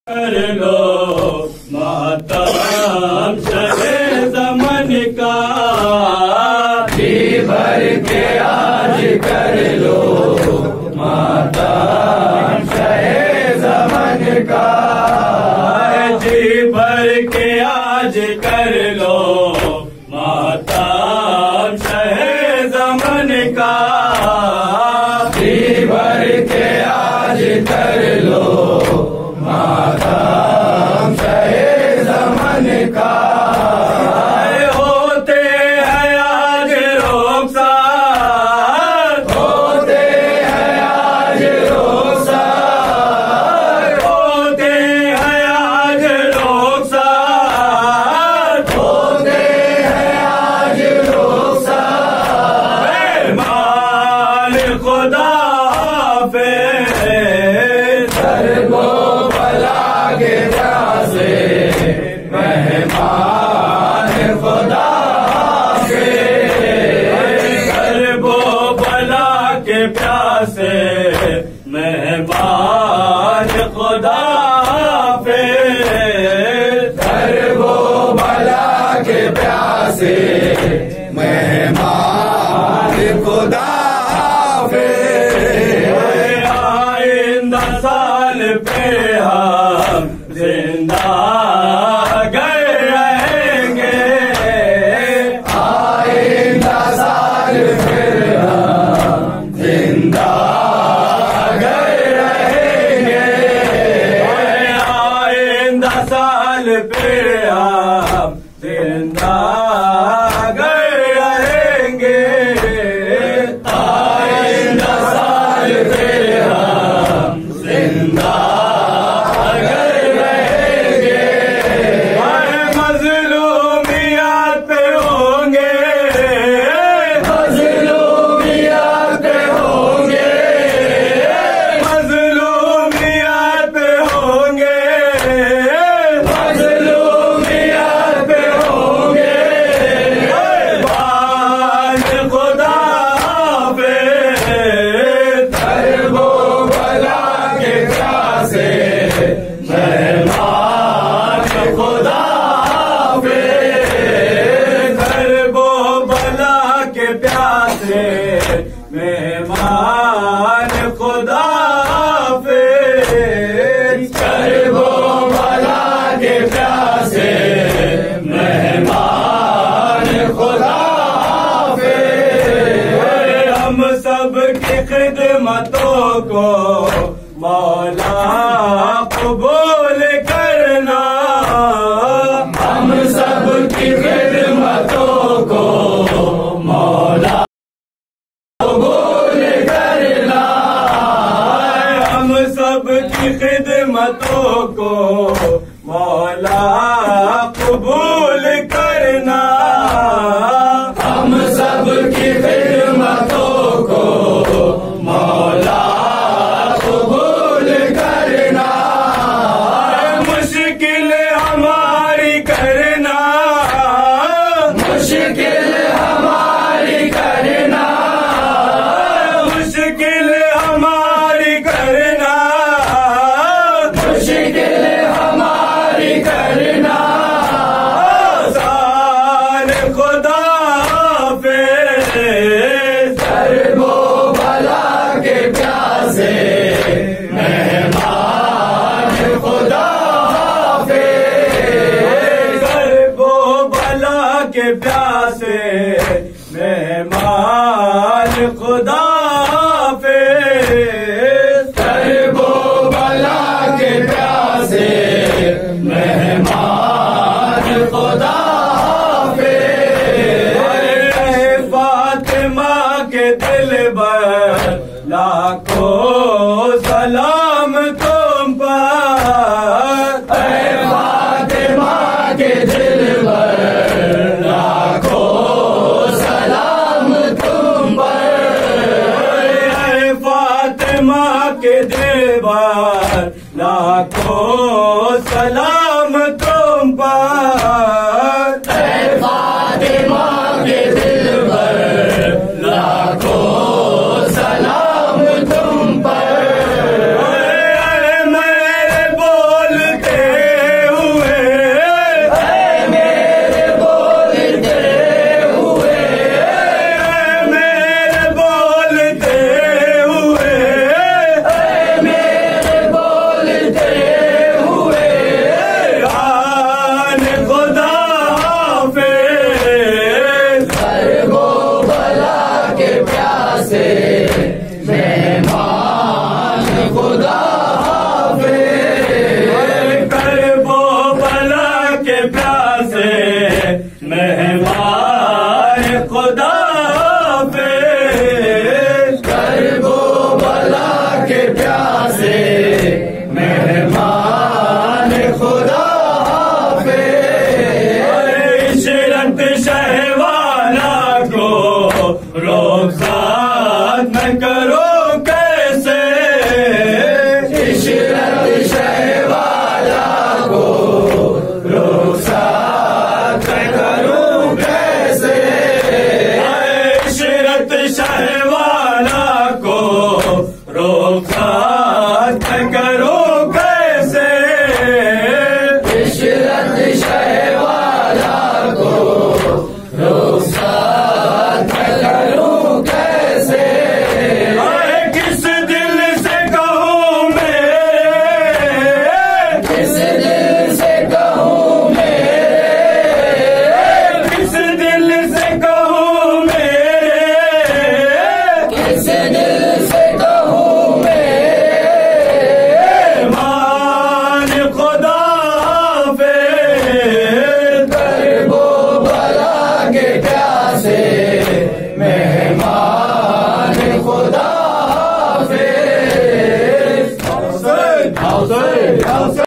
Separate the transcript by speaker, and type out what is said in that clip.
Speaker 1: कर लो मातम शहे ज़मन का, जी भर के आज कर लो मातम शहे ज़मन का, जी भर के आज कर लो मातम शहे ज़मन का, जी भर के आज कर लो मातम शहे ज़मन का। होते हैं आज रुखसार, होते हैं आज रुखसार, होते हैं आज रुखसार, होते हैं आज रुखसार, मेहमान खुदा पे सरगो के प्यासे, मेहमान खुदा के करबो भला के प्यासे, मेहमान खुदा पे करबो भला के प्यासे, मेहमान खुदा पे आइंदा साल पे हम जिंदा गए रहेंगे, आइंदा साल फिर हम जिंदा गए रहेंगे, आइंदा साल फिर हम जिंदा गए रहेंगे, आइंदा साल फिर हम जिंदा मेहमान खुदा पे करबो भला के प्यासे, मेहमान खुदा पे हम सब की खिदमतों को मौला कबूल करना, हम सब की खिदमतों को मौला कबूल करना, हम सब की खिदमतों को मौला कबूल करना, हम सब की खिदमतों को मौला कबूल करना, मुश्किल हमारी करना, मुश्किल हमारी करना, मुश्किल हमारी करना, मुश्किल हमारी करना, आसान खुदा पे सरगो भला के प्यासे, मेहमान खुदा पे सरगो भला के प्यासे, मेहमान खुदा पे सरगो भला के प्यासे, मेहमान खुदा पे फातिमा के दिल पर लाखों सलाम तुम पर, फातिमा के दिल पर लाखों सलाम तुम पर, फातिमा के दिल पर लाखों सलाम